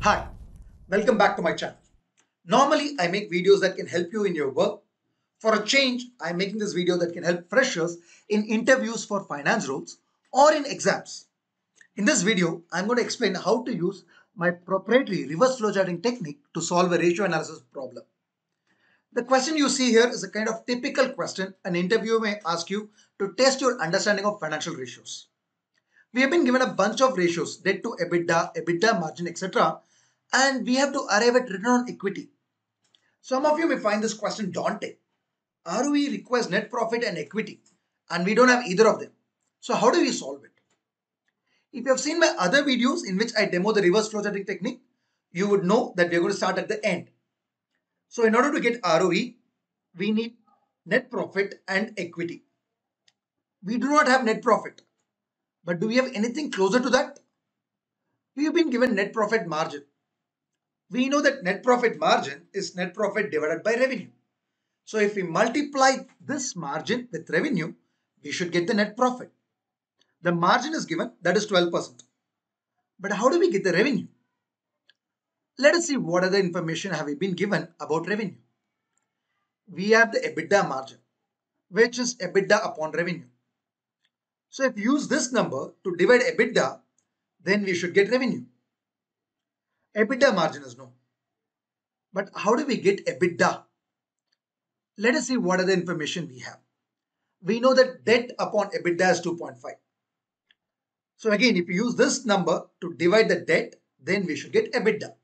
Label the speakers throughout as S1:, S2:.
S1: Hi, welcome back to my channel. Normally, I make videos that can help you in your work. For a change, I'm making this video that can help freshers in interviews for finance roles or in exams. In this video, I'm going to explain how to use my proprietary reverse flowcharting technique to solve a ratio analysis problem. The question you see here is a kind of typical question an interviewer may ask you to test your understanding of financial ratios. We have been given a bunch of ratios, debt to EBITDA, EBITDA margin, etc. And we have to arrive at return on equity. Some of you may find this question daunting. ROE requires net profit and equity, and we don't have either of them. So how do we solve it? If you have seen my other videos in which I demo the reverse flowcharting technique, you would know that we are going to start at the end. So in order to get ROE, we need net profit and equity. We do not have net profit, but do we have anything closer to that? We have been given net profit margin. We know that net profit margin is net profit divided by revenue. So if we multiply this margin with revenue, we should get the net profit. The margin is given, that is 12%. But how do we get the revenue? Let us see what other information have we been given about revenue. We have the EBITDA margin, which is EBITDA upon revenue. So if you use this number to divide EBITDA, then we should get revenue. EBITDA margin is known. But how do we get EBITDA? Let us see what other information we have. We know that debt upon EBITDA is 2.5. So again, if you use this number to divide the debt, then we should get EBITDA.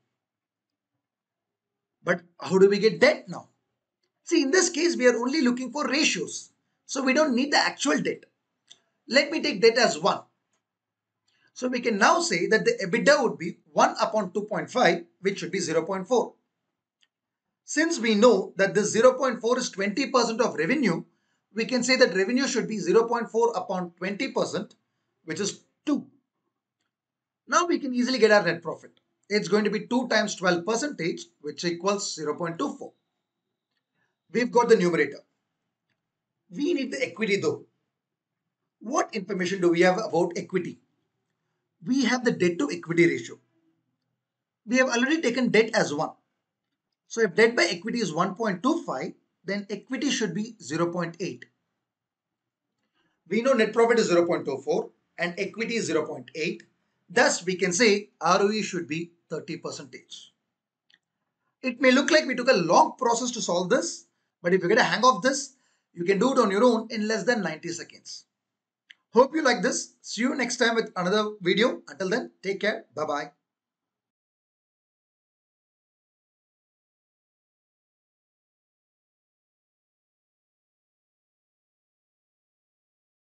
S1: But how do we get debt now? See, in this case, we are only looking for ratios. So we don't need the actual debt. Let me take debt as 1. So we can now say that the EBITDA would be 1 upon 2.5, which should be 0.4. Since we know that this 0.4 is 20% of revenue, we can say that revenue should be 0.4 upon 20%, which is 2. Now we can easily get our net profit. It's going to be 2 times 12%, which equals 0.24. We've got the numerator. We need the equity though. What information do we have about equity? We have the debt to equity ratio. We have already taken debt as 1. So if debt by equity is 1.25, then equity should be 0.8. We know net profit is 0.24 and equity is 0.8. Thus, we can say ROE should be 30%. It may look like we took a long process to solve this, but if you get a hang of this, you can do it on your own in less than 90 seconds. Hope you like this. See you next time with another video. Until then, take care. Bye-bye.